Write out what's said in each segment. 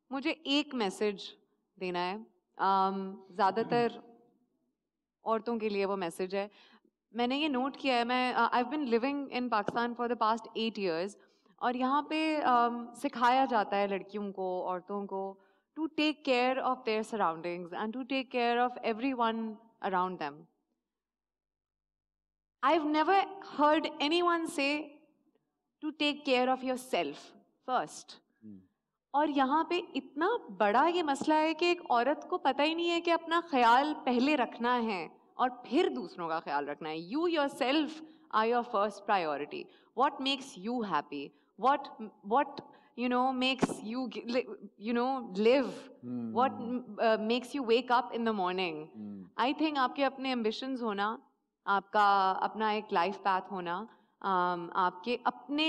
मुझे एक मैसेज देना है, ज़्यादातर औरतों के लिए वो मैसेज है। मैंने ये नोट किया है, मैं I have been living in Pakistan for the past 8 years, और यहाँ पे सिखाया जाता है लड़कियों को, औरतों को, to take care of their surroundings and to take care of everyone around them. I have never heard anyone say to take care of yourself first. और यहाँ पे इतना बड़ा ये मसला है कि एक औरत को पता ही नहीं है कि अपना ख्याल पहले रखना है और फिर दूसरों का ख्याल रखना है। You yourself are your first priority. What makes you happy, what makes you live, what makes you wake up in the morning. I think आपके अपने ambitions होना, आपका अपना एक लाइफ पैथ होना, आपके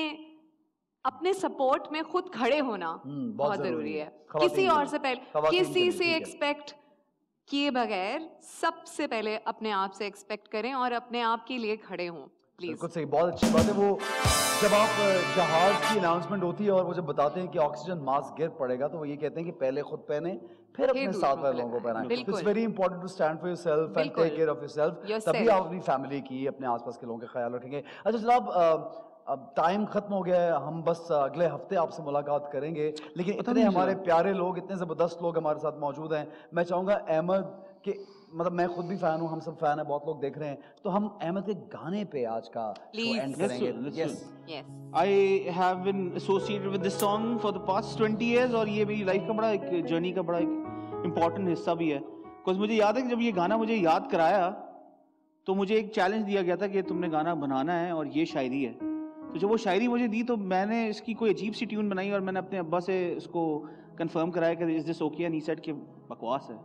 अपने सपोर्ट में खुद खड़े होना बहुत जरूरी है। किसी और से पहले, किसी से एक्सपेक्ट किए बगैर सबसे पहले अपने आप से एक्सपेक्ट करें और अपने आप के लिए खड़े हों प्लीज। बिल्कुल सही, बहुत अच्छी बात है। वो जब आप जहाज की अनाउंसमेंट होती है और वो जब बताते हैं कि ऑक्सीजन मास्क गिर पड़ेगा, तो वो ये कहते हैं कि पहले खुद पहने फिर अपने साथ वाले लोगों को पहनाएं। It's very important to stand for yourself and take care of yourself, तभी आप अपनी फैमिली की, अपने आसपास के लोगों का ख्याल रखेंगे। अच्छा जनाब, अब टाइम खत्म हो गया है, हम बस अगले हफ्ते आपसे मुलाकात करेंगे, लेकिन इतने हमारे प्यारे लोग, इतने ज़बरदस्त लोग हमारे साथ मौजूद हैं। मैं चाहूँगा अहमद के, मतलब मैं खुद भी फ़ैन हूँ, हम सब फ़ैन हैं, बहुत लोग देख रहे हैं, तो हम अहमद के गाने पे आज का शो एंड करेंगे। Yes. I have been associated with this song for the past 20 years, और ये मेरी लाइफ का बड़ा एक जर्नी का बड़ा एक इम्पॉर्टेंट हिस्सा भी है। बिकॉज मुझे याद है कि जब ये गाना मुझे याद कराया तो मुझे एक चैलेंज दिया गया था कि तुमने गाना बनाना है और ये शायरी है। तो जब वो शायरी मुझे दी तो मैंने इसकी कोई अजीब सी ट्यून बनाई और मैंने अपने अब्बा से इसको कंफर्म कराया कि is this okay, and he said कि बकवास है,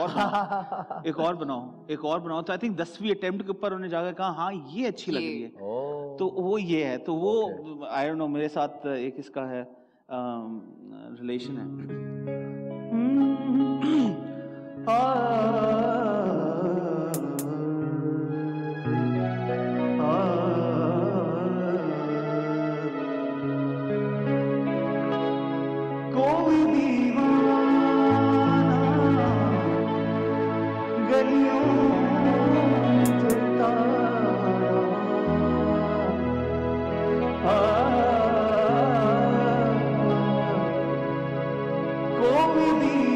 एक और बनाओ। तो आई थिंक 10वीं अटेम्प्ट के ऊपर उन्होंने जाकर कहा हाँ ये अच्छी लग रही है, तो वो ये है। तो वो आई डोंट नो, मेरे साथ एक इसका है रिलेशन है। कोई